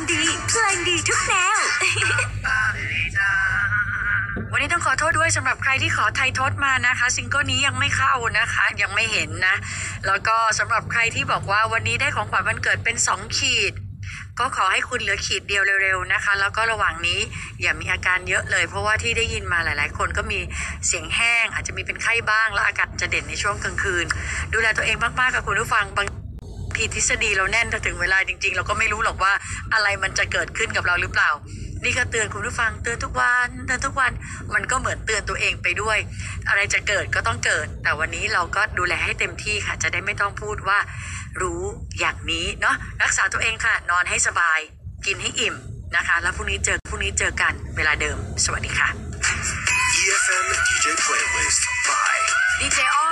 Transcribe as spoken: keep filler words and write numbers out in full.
ณ์ดีเพลงดีทุกแนว วันนี้ต้องขอโทษด้วยสำหรับใครที่ขอไทยทศมานะคะซิงเกิลนี้ยังไม่เข้านะคะยังไม่เห็นนะแล้วก็สำหรับใครที่บอกว่าวันนี้ได้ของขวัญวันเกิดเป็นสองขีดก็ขอให้คุณเหลือขีดเดียวเร็วๆนะคะแล้วก็ระหว่างนี้อย่ามีอาการเยอะเลยเพราะว่าที่ได้ยินมาหลายๆคนก็มีเสียงแห้งอาจจะมีเป็นไข้บ้างและอาการจะเด่นในช่วงกลางคืนดูแลตัวเองมากๆกับคุณผู้ฟังบางทีทฤษฎีเราแน่นแต่ถึงเวลาจริงๆเราก็ไม่รู้หรอกว่าอะไรมันจะเกิดขึ้นกับเราหรือเปล่านี่ก็เตือนคุณผู้ฟังเตือนทุกวันเตือนทุกวันมันก็เหมือนเตือนตัวเองไปด้วยอะไรจะเกิดก็ต้องเกิดแต่วันนี้เราก็ดูแลให้เต็มที่ค่ะจะได้ไม่ต้องพูดว่ารู้อย่างนี้เนาะรักษาตัวเองค่ะนอนให้สบายกินให้อิ่มนะคะแล้วพรุ่งนี้เจอพรุ่งนี้เจอกันเวลาเดิมสวัสดีค่ะอี เอฟ เอ็ม ดี เจ Playlist by ดีเจอ้อ